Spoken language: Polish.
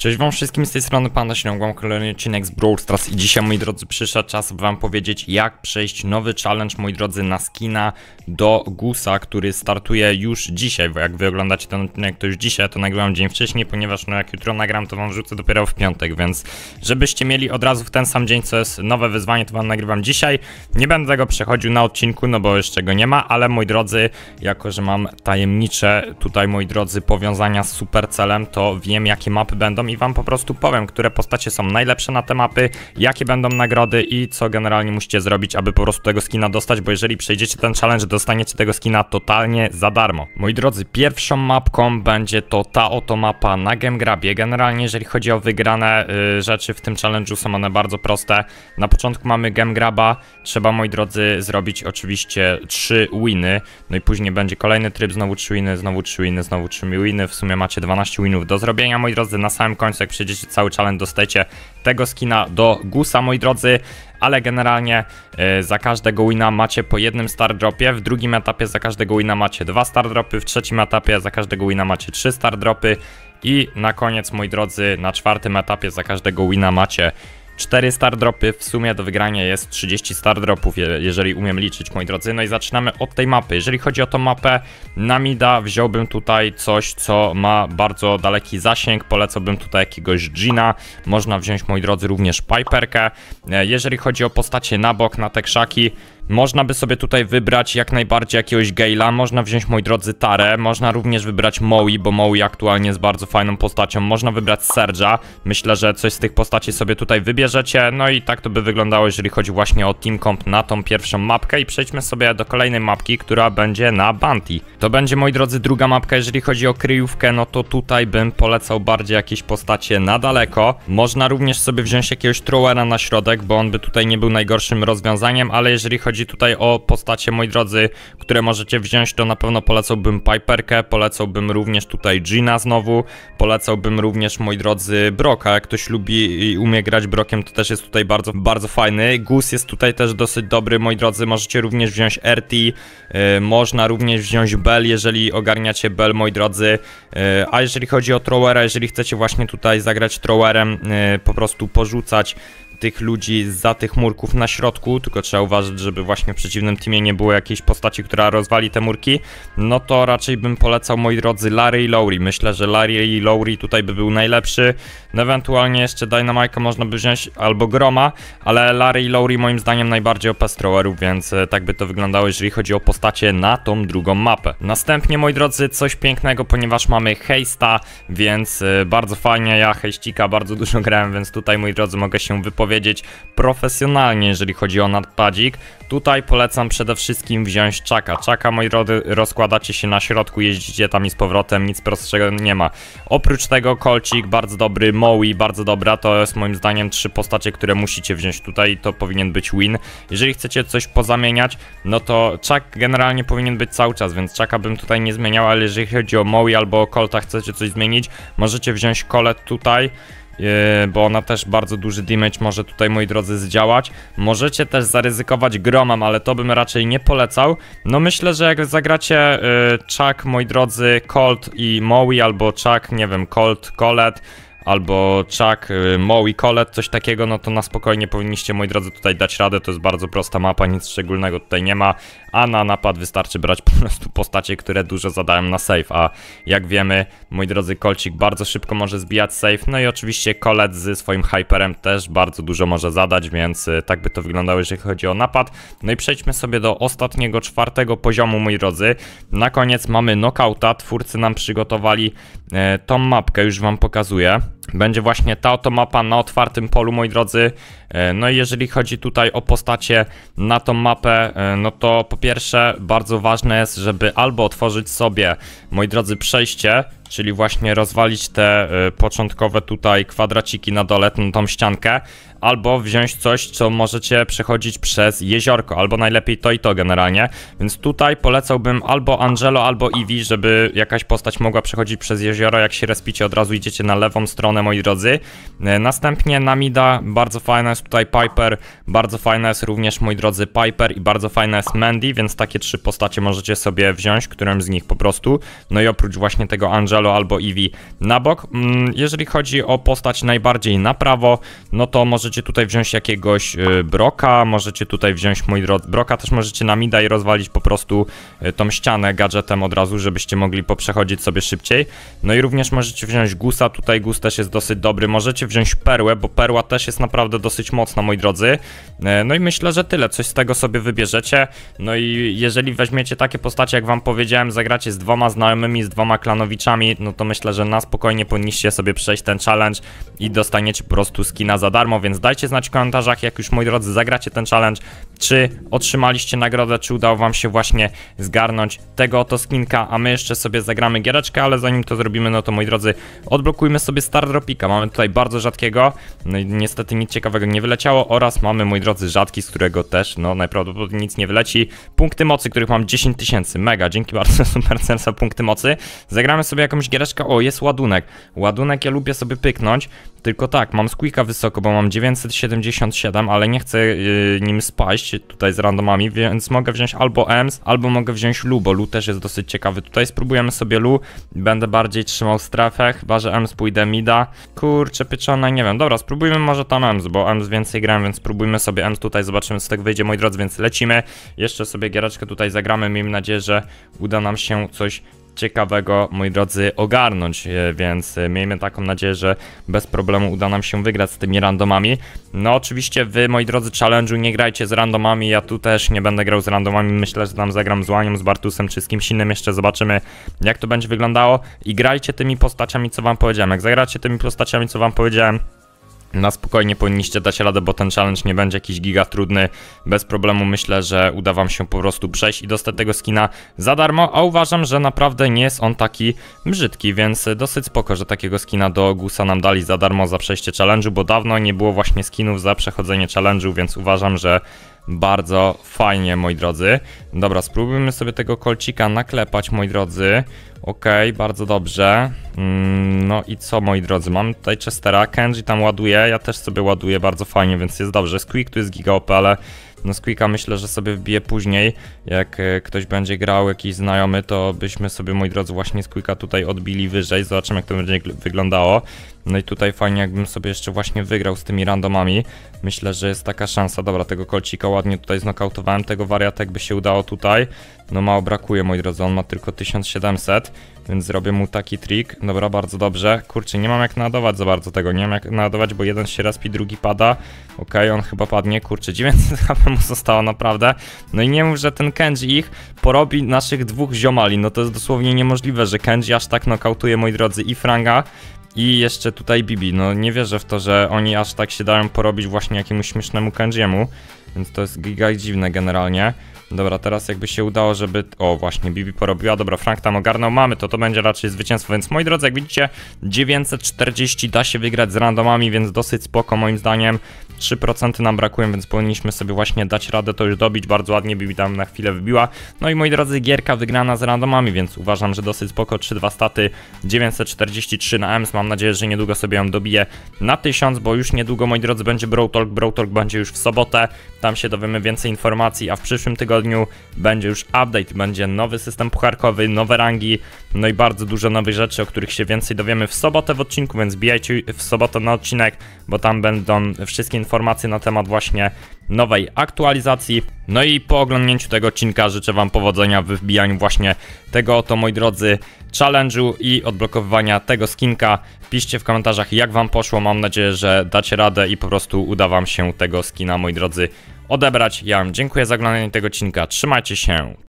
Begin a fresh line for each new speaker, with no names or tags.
Cześć wam wszystkim, z tej strony Panda, ściągam kolejny odcinek z Brawl Stars i dzisiaj, moi drodzy, przyszedł czas, by wam powiedzieć, jak przejść nowy challenge, moi drodzy, na skina do Gusa, który startuje już dzisiaj, bo jak wy oglądacie ten odcinek, to już dzisiaj, to nagrywam dzień wcześniej, ponieważ no jak jutro nagram, to wam wrzucę dopiero w piątek, więc żebyście mieli od razu w ten sam dzień, co jest nowe wyzwanie, to wam nagrywam dzisiaj. Nie będę tego przechodził na odcinku, no bo jeszcze go nie ma, ale moi drodzy, jako że mam tajemnicze tutaj, moi drodzy, powiązania z Supercellem, to wiem, jakie mapy będą i wam po prostu powiem, które postacie są najlepsze na te mapy, jakie będą nagrody i co generalnie musicie zrobić, aby po prostu tego skina dostać, bo jeżeli przejdziecie ten challenge, dostaniecie tego skina totalnie za darmo. Moi drodzy, pierwszą mapką będzie to ta oto mapa na GameGrabie. Generalnie jeżeli chodzi o wygrane rzeczy w tym challenge'u, są one bardzo proste. Na początku mamy GameGraba, trzeba, moi drodzy, zrobić oczywiście 3 winy, no i później będzie kolejny tryb, znowu 3 winy, znowu 3 winy, znowu 3 winy, w sumie macie 12 winów do zrobienia, moi drodzy. Na samym końcu, jak przejdziecie cały challenge, dostajecie tego skina do Gusa, moi drodzy. Ale generalnie za każdego wina macie po jednym star dropie, w drugim etapie za każdego wina macie 2 star dropy, w trzecim etapie za każdego wina macie 3 star dropy i na koniec, moi drodzy, na czwartym etapie za każdego wina macie 4 star dropy. W sumie do wygrania jest 30 star dropów, jeżeli umiem liczyć, moi drodzy. No i zaczynamy od tej mapy. Jeżeli chodzi o tą mapę, na mida wziąłbym tutaj coś, co ma bardzo daleki zasięg. Polecałbym tutaj jakiegoś Gina. Można wziąć, moi drodzy, również Piperkę. Jeżeli chodzi o postacie na bok, na te krzaki, można by sobie tutaj wybrać jak najbardziej jakiegoś Gale'a, można wziąć, moi drodzy, Tarę, można również wybrać Maui, bo Maui aktualnie jest bardzo fajną postacią, można wybrać Serge'a, myślę, że coś z tych postaci sobie tutaj wybierzecie, no i tak to by wyglądało, jeżeli chodzi właśnie o Team Comp na tą pierwszą mapkę i przejdźmy sobie do kolejnej mapki, która będzie na Bounty. To będzie, moi drodzy, druga mapka, jeżeli chodzi o kryjówkę, no to tutaj bym polecał bardziej jakieś postacie na daleko, można również sobie wziąć jakiegoś Throwera na środek, bo on by tutaj nie był najgorszym rozwiązaniem, ale jeżeli chodzi tutaj o postacie, moi drodzy, które możecie wziąć, to na pewno polecałbym Piperkę, polecałbym również tutaj Gina znowu, polecałbym również, moi drodzy, Brocka. Jak ktoś lubi i umie grać Brockiem, to też jest tutaj bardzo fajny. Gus jest tutaj też dosyć dobry, moi drodzy, możecie również wziąć RT, można również wziąć Bell, jeżeli ogarniacie Bell, moi drodzy, a jeżeli chodzi o Throwera, jeżeli chcecie właśnie tutaj zagrać Throwerem, po prostu porzucać tych ludzi zza tych murków na środku, tylko trzeba uważać, żeby właśnie w przeciwnym teamie nie było jakiejś postaci, która rozwali te murki, no to raczej bym polecał, moi drodzy, Larry i Lowry. Myślę, że Larry i Lowry tutaj by był najlepszy, no ewentualnie jeszcze Dynamite'a można by wziąć albo Groma, ale Larry i Lowry moim zdaniem najbardziej OP z throwerów, więc tak by to wyglądało, jeżeli chodzi o postacie na tą drugą mapę. Następnie, moi drodzy, coś pięknego, ponieważ mamy Hejsta, więc bardzo fajnie, ja Hejścika bardzo dużo grałem, więc tutaj, moi drodzy, mogę się wypowiedzieć profesjonalnie, jeżeli chodzi o napadzik. Tutaj polecam przede wszystkim wziąć Chucka. Chucka, moi drodzy, rozkładacie się na środku, jeździcie tam i z powrotem, nic prostszego nie ma. Oprócz tego Colcik, bardzo dobry, Maui, bardzo dobra, to jest moim zdaniem 3 postacie, które musicie wziąć tutaj, to powinien być win. Jeżeli chcecie coś pozamieniać, no to Chuck generalnie powinien być cały czas, więc Chucka bym tutaj nie zmieniał, ale jeżeli chodzi o Maui albo o Colta, chcecie coś zmienić, możecie wziąć Colette tutaj, bo ona też bardzo duży damage może tutaj, moi drodzy, zdziałać. Możecie też zaryzykować Gromem, ale to bym raczej nie polecał. No myślę, że jak zagracie Chuck, moi drodzy, Colt i Maui, albo Chuck, nie wiem, Colt, Colette, albo Chuck, Maui, Colette, coś takiego, no to na spokojnie powinniście, moi drodzy, tutaj dać radę. To jest bardzo prosta mapa, nic szczególnego tutaj nie ma, a na napad wystarczy brać po prostu postacie, które dużo zadają na save, a jak wiemy, moi drodzy, Colcik bardzo szybko może zbijać save, no i oczywiście Colette ze swoim hyperem też bardzo dużo może zadać, więc tak by to wyglądało, jeżeli chodzi o napad. No i przejdźmy sobie do ostatniego, 4. poziomu, moi drodzy. Na koniec mamy knockouta, twórcy nam przygotowali tą mapkę, już wam pokazuję. Będzie właśnie ta oto mapa na otwartym polu, moi drodzy. No i jeżeli chodzi tutaj o postacie na tą mapę, no to po pierwsze bardzo ważne jest, żeby albo otworzyć sobie, moi drodzy, przejście, czyli właśnie rozwalić te początkowe tutaj kwadraciki na dole, tą ściankę, albo wziąć coś, co możecie przechodzić przez jeziorko, albo najlepiej to i to generalnie, więc tutaj polecałbym albo Angelo, albo Eevee, żeby jakaś postać mogła przechodzić przez jezioro. Jak się respicie, od razu idziecie na lewą stronę, wygrane, moi drodzy. Następnie na mida bardzo fajna jest tutaj Piper, bardzo fajna jest również, moi drodzy, Piper i bardzo fajna jest Mandy, więc takie 3 postacie możecie sobie wziąć, którym z nich po prostu. No i oprócz właśnie tego Angelo albo Eevee na bok. Jeżeli chodzi o postać najbardziej na prawo, no to możecie tutaj wziąć jakiegoś Brocka, możecie tutaj wziąć, moi drodzy, Brocka też możecie na mida i rozwalić po prostu tą ścianę gadżetem od razu, żebyście mogli poprzechodzić sobie szybciej. No i również możecie wziąć Gusa, tutaj Gus też jest dosyć dobry, możecie wziąć Perłę, bo Perła też jest naprawdę dosyć mocna, moi drodzy. No i myślę, że tyle, coś z tego sobie wybierzecie. No i jeżeli weźmiecie takie postacie, jak wam powiedziałem, zagracie z 2 znajomymi, z 2 klanowiczami, no to myślę, że na spokojnie powinniście sobie przejść ten challenge i dostaniecie po prostu skina za darmo, więc dajcie znać w komentarzach, jak już, moi drodzy, zagracie ten challenge, czy otrzymaliście nagrodę, czy udało wam się właśnie zgarnąć tego oto skinka, a my jeszcze sobie zagramy giereczkę, ale zanim to zrobimy, no to, moi drodzy, odblokujmy sobie Star Dropika. Mamy tutaj bardzo rzadkiego, no i niestety nic ciekawego nie wyleciało, oraz mamy, moi drodzy, rzadki, z którego też, no najprawdopodobniej nic nie wyleci. Punkty mocy, których mam 10 000, mega, dzięki bardzo Supercell za punkty mocy. Zagramy sobie jakąś giereczkę, o, jest ładunek. Ładunek ja lubię sobie pyknąć, tylko tak, mam Squeaka wysoko, bo mam 977, ale nie chcę nim spaść tutaj z randomami, więc mogę wziąć albo Ems, albo mogę wziąć Lu, bo Lu też jest dosyć ciekawy. Tutaj spróbujemy sobie Lu, będę bardziej trzymał strefę, chyba że Ems pójdę mida. Kurczę pieczone, nie wiem, dobra, spróbujmy może tam Ems, bo Ems więcej gram, więc spróbujmy sobie Ems tutaj, zobaczymy co z tego wyjdzie, moi drodzy, więc lecimy. Jeszcze sobie giereczkę tutaj zagramy, miejmy nadzieję, że uda nam się coś ciekawego, moi drodzy, ogarnąć, więc miejmy taką nadzieję, że bez problemu uda nam się wygrać z tymi randomami. No oczywiście wy, moi drodzy, challenge'u nie grajcie z randomami, ja tu też nie będę grał z randomami, myślę, że tam zagram z Łanią, z Bartusem czy z kimś innym, jeszcze zobaczymy, jak to będzie wyglądało, i grajcie tymi postaciami, co wam powiedziałem. Jak zagracie tymi postaciami, co wam powiedziałem, na spokojnie powinniście dać radę, bo ten challenge nie będzie jakiś giga trudny. Bez problemu myślę, że uda wam się po prostu przejść i dostać tego skina za darmo, a uważam, że naprawdę nie jest on taki brzydki, więc dosyć spoko, że takiego skina do Gusa nam dali za darmo za przejście challenge'u, bo dawno nie było właśnie skinów za przechodzenie challenge'u, więc uważam, że bardzo fajnie, moi drodzy. Dobra, spróbujmy sobie tego kolcika naklepać, moi drodzy. Okej, bardzo dobrze. No i co, moi drodzy, mamy tutaj Chestera, Kenji tam ładuje, ja też sobie ładuję bardzo fajnie, więc jest dobrze. Squeak tu jest giga OP, ale no Squeaka myślę, że sobie wbiję później, jak ktoś będzie grał, jakiś znajomy, to byśmy sobie, moi drodzy, właśnie Squeaka tutaj odbili wyżej, zobaczymy, jak to będzie wyglądało. No i tutaj fajnie, jakbym sobie jeszcze właśnie wygrał z tymi randomami, myślę, że jest taka szansa. Dobra, tego kolcika ładnie tutaj znokautowałem, tego wariata jakby się udało tutaj, no mało brakuje, moi drodzy, on ma tylko 1700, więc zrobię mu taki trik. Dobra, bardzo dobrze. Kurczę, nie mam jak naładować za bardzo tego, nie mam jak naładować, bo jeden się respi, drugi pada. Okej, on chyba padnie, kurczę, 900 HP mu zostało naprawdę. No i nie mów, że ten Kenji ich porobi naszych 2 ziomali, no to jest dosłownie niemożliwe, że Kenji aż tak nokautuje, moi drodzy, i Franga, i jeszcze tutaj Bibi. No nie wierzę w to, że oni aż tak się dają porobić właśnie jakiemuś śmiesznemu Kenjiemu, więc to jest giga dziwne generalnie. Dobra, teraz jakby się udało, żeby... O, właśnie, Bibi porobiła. Dobra, Frank tam ogarnął. Mamy to będzie raczej zwycięstwo. Więc, moi drodzy, jak widzicie, 940 da się wygrać z randomami, więc dosyć spoko moim zdaniem. 3% nam brakują, więc powinniśmy sobie właśnie dać radę to już dobić. Bardzo ładnie Bibi tam na chwilę wybiła. No i, moi drodzy, gierka wygrana z randomami, więc uważam, że dosyć spoko. 3-2 staty, 943 na EMS. Mam nadzieję, że niedługo sobie ją dobiję na 1000, bo już niedługo, moi drodzy, będzie Brawl Talk. Brawl Talk będzie już w sobotę. Tam się dowiemy więcej informacji, a w przyszłym tygodniu będzie już update, będzie nowy system pucharkowy, nowe rangi, no i bardzo dużo nowych rzeczy, o których się więcej dowiemy w sobotę w odcinku, więc bijajcie w sobotę na odcinek, bo tam będą wszystkie informacje na temat właśnie nowej aktualizacji. No i po oglądnięciu tego odcinka życzę wam powodzenia w wbijaniu właśnie tego oto, moi drodzy, challenge'u i odblokowywania tego skinka. Piszcie w komentarzach, jak wam poszło, mam nadzieję, że dacie radę i po prostu uda wam się tego skina, moi drodzy, odebrać. Ja wam dziękuję za oglądanie tego odcinka, trzymajcie się.